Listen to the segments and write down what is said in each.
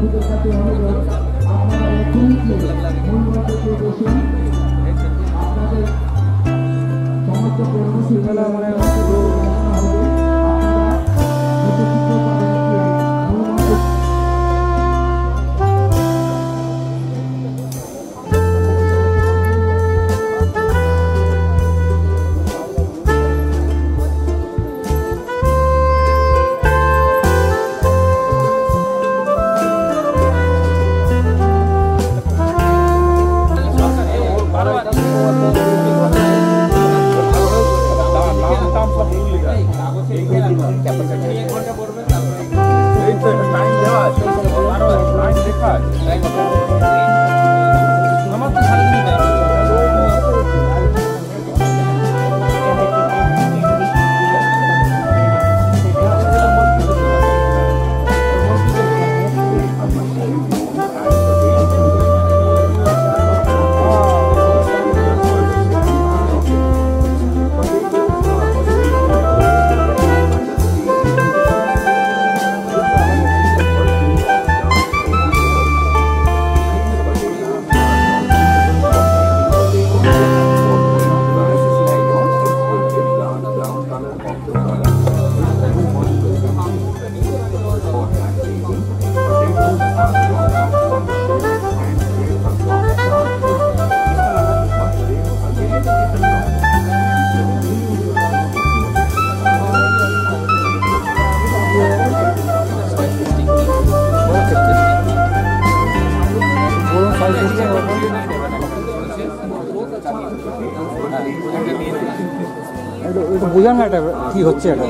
বুঝলাম না এটা কি হচ্ছে, এটা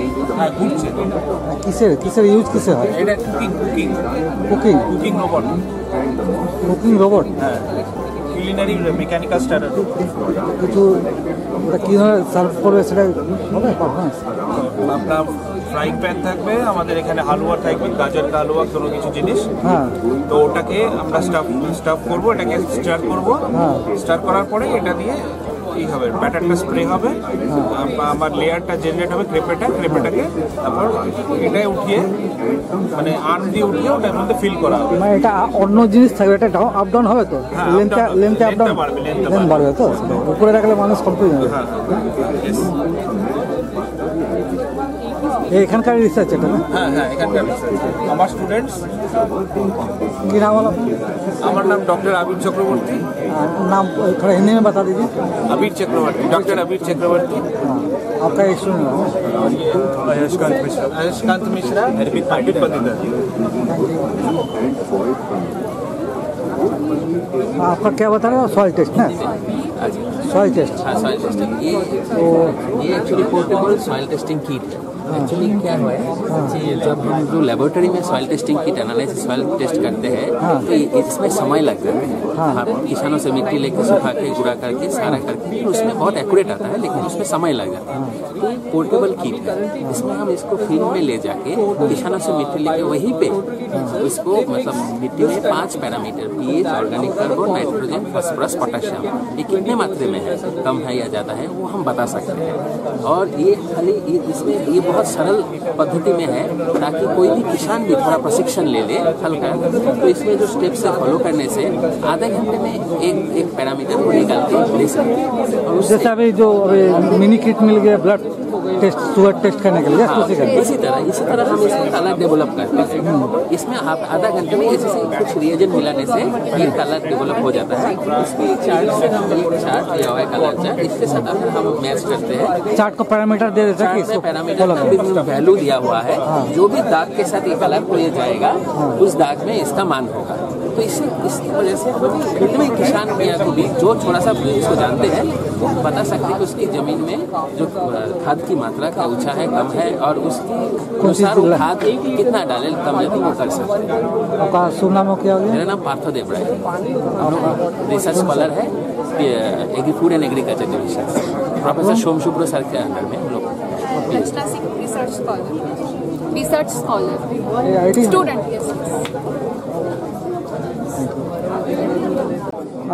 কিসের ইউজ কিসে হয়? এটা কুকিং রোবট। হ্যাঁ, কুলিনারি মেকানিক্যাল স্টার্টার। কিন্তু ওটা কীভাবে সার্ভ করবে সেটা হবে পারফরমেন্স? আপনার ফ্রাইং প্যান থাকবে, আমাদের এখানে হালুয়া থাকবে, গাজর কা হালুয়া কোনো কিছু জিনিস। হ্যাঁ, তো ওটাকে আমরা স্টাফ করবো, এটাকে স্টার করবো। স্টার করার পরে এটা দিয়ে এই হবে, ব্যাটারটা স্প্রে হবে, আমার লেয়ারটা জেনারেট হবে, ক্রেপেটাকে তারপর এটাই উঠিয়ে মানে আর্ম দিয়ে উঠিয়ে ওটার মধ্যে ফিল করা হবে। মানে এটা অন্য জিনিস থাকবে, এটা আপ ডাউন হবে তো? লেন্থে আপ ডাউন বাড়বে তো? উপরে রাখলে মানুষ কনফিউজ হবে। এখানকার রিসার্চ এটা না? হ্যাঁ, এখানকার রিসার্চ। আমার স্টুডেন্টস। কি নাম হলো? আমার नाम डॉक्टर अबीर चक्रवर्ती। नाम थोड़ा हिंदी में बता दीजिए। अबीर चक्रवर्ती, डॉक्टर अबीर चक्रवर्ती। आपका स्टूडेंट है? आयुष्कांत मिश्रा, अर्पित पंडित। आपका क्या बता रहे हो? सॉइल टेस्ट ना? Soil test. हाँ, सॉइल टेस्टिंग। ये actually portable soil testing kit है। एक्चुअली क्या है कि जब हम जो लेबोरेटरी में soil testing kit analysis soil test करते हैं तो इसमें समय लग जाता है। हम किसानों से मिट्टी लेकर सुखा के गुड़ा करके सारा करके फिर उसमें बहुत एक्यूरेट आता है, लेकिन उसमें समय लग जाता है। तो ये पोर्टेबल किट है, इसमें हम इसको फील्ड में ले जाके किसानों से मिट्टी लेके वहीं पे इसको मतलब मिट्टी में 5 parameter pH, organic carbon, nitrogen, phosphorus, potassium ये कितने मात्रा में है, कम है या ज़्यादा है, वो हम बता सकते हैं। और ये खाली इसमें ये बहुत सरल पद्धति में है ताकि कोई भी किसान भी थोड़ा प्रशिक्षण ले ले हल्का। तो इसमें जो स्टेप्स है फॉलो करने से आधे घंटे में एक पैरामीटर को निकाल के ले सकते हैं। और जैसे अभी जो मिनी किट मिल गया ब्लड टेस्ट, शुगर टेस्ट करने के लिए, इसी तरह हम इसमें कलर डेवलप करते हैं। इसमें आप आधा घंटे में ऐसे कुछ रिएजेंट मिलाने से ये कलर डेवलप हो जाता है। उसके चार्ट से हम एक चार्ट लिया हुआ है कलर चार्ट, इसके साथ अगर हम मैच करते हैं चार्ट को पैरामीटर दे देते हैं, पैरामीटर वैल्यू दिया हुआ है, जो भी दाग के साथ ये कलर को ये जाएगा उस दाग में इसका मान होगा। तो इसकी वजह से फील्ड में किसान भैया को भी जो थोड़ा सा इसको जानते हैं वो बता सकते हैं कि उसकी जमीन में जो खाद की मात्रा का ऊंचा है, कम है, और उसके अनुसार खाद कितना डाले कम है, वो कर सकते हैं। आपका शुभ नाम क्या हो गया? मेरा नाम पार्थदेव राय, रिसर्च स्कॉलर है food and agriculture division, professor Som Shubhro sir के अंडर में हम लोग रिसर्च स्कॉलर स्टूडेंट। और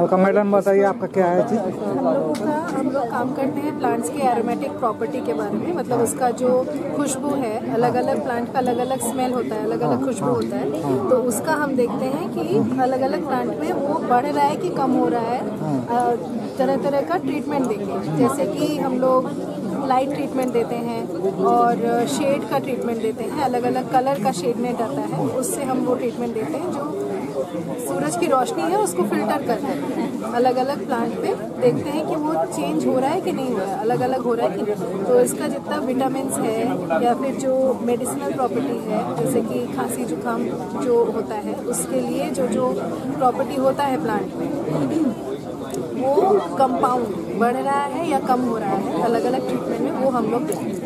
लोग का मैडम बताइए आपका क्या है चीज? हम लोग काम करते हैं प्लांट्स के एरोमेटिक प्रॉपर्टी के बारे में, मतलब उसका जो खुशबू है, अलग अलग प्लांट का अलग अलग स्मेल होता है, अलग अलग खुशबू होता है, तो उसका हम देखते हैं कि अलग अलग प्लांट में वो बढ़ रहा है कि कम हो रहा है, तरह तरह का ट्रीटमेंट देंगे। जैसे कि हम लोग लाइट ट्रीटमेंट देते हैं और शेड का ट्रीटमेंट देते हैं, अलग अलग कलर का शेड नेट आता है, उससे हम वो ट्रीटमेंट देते हैं जो सूरज की रोशनी है उसको फिल्टर करते हैं। अलग अलग प्लांट पे देखते हैं कि वो चेंज हो रहा है कि नहीं हो रहा है, अलग अलग हो रहा है कि नहीं। तो इसका जितना विटामिन्स है या फिर जो मेडिसिनल प्रॉपर्टी है, जैसे कि खांसी जुकाम जो होता है उसके लिए जो जो प्रॉपर्टी होता है प्लांट में, वो कंपाउंड बढ़ रहा है या कम हो रहा है, अलग अलग ट्रीटमेंट में वो हम लोग देखते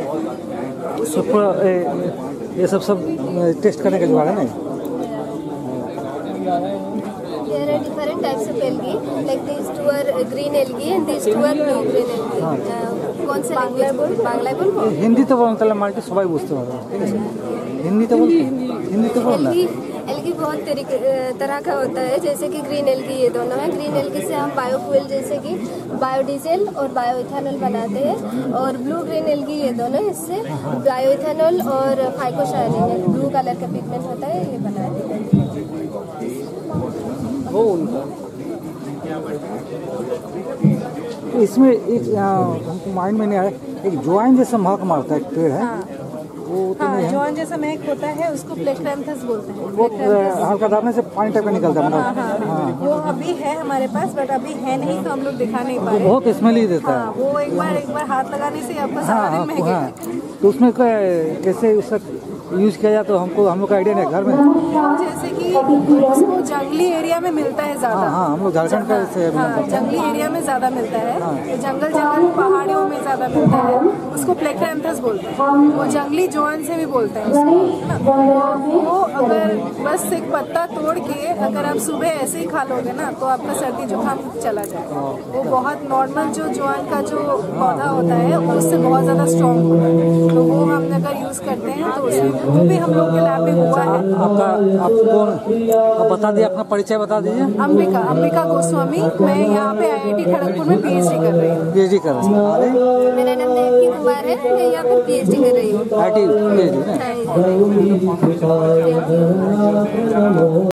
हैं। ये सब टेस्ट करने के बाद है ना? There are different types of algae. Like these two are green algae and these two are blue green algae. कौन से लैंग्वेज? बांग्ला बोलबो? हिंदी तो बोलते हैं, मार्केट सबाई बुझते हैं, ठीक है? हिंदी तो बोलना। एल्गी बहुत तरह का होता है, जैसे कि ग्रीन एल्गी ये दोनों है। ग्रीन एल्गी से हम बायोफ्यूल जैसे कि बायोडीजल और बायोइथेनॉल बनाते हैं, और ब्लू ग्रीन एल्गी ये दोनों, इससे बायोइथेनॉल और फाइकोशायनिन ब्लू कलर का पिगमेंट होता है, ये बनाते हैं। इसमें एक हमको माइंड में नहीं आया, एक ज्वाइन जैसा महक मारता है, एक पेड़ है वो तो नहीं है? जॉन जैसा महक होता है, उसको प्लेक्ट्रैंथस बोलते हैं। वो हल्का दाबने से पानी टाइप का निकलता है, मतलब वो अभी है हमारे पास, बट अभी है नहीं तो हम लोग दिखा नहीं पा रहे। बहुत स्मेल ही देता है। वो एक बार हाथ लगाने से आपका सारा दिन महकेगा। तो उसमें कैसे उसका यूज किया जाए तो हम लोग का आइडिया नहीं घर में। जैसे कि उसको जंगली एरिया में मिलता है ज्यादा। हाँ, हम लोग झारखंड का से जंगली एरिया में ज्यादा मिलता है, तो जंगल पहाड़ियों में ज्यादा मिलता है, उसको प्लेक्ट्रैंथस बोलते हैं। वो जंगली जॉन से भी बोलते हैं उसको, वो अगर बस एक पत्ता तोड़ के अगर आप सुबह ऐसे ही खा लोगे ना तो आपका सर्दी जुकाम चला जाएगा। वो बहुत नॉर्मल जो जॉन का जो पौधा होता है उससे बहुत ज्यादा स्ट्रॉन्ग होता है, तो वो हम अगर यूज करते हैं तो उसमें वो भी हम लोग के लैब में हुआ है। आपको बता दिए, अपना परिचय बता दीजिए। अंबिका गोस्वामी, मैं यहाँ पे IIT खड़गपुर में PhD कर रही हूँ। PhD कर रही हूँ। मेरा नाम देवकी कुमार है, मैं यहाँ पे PhD कर रही हूँ। IIT PhD।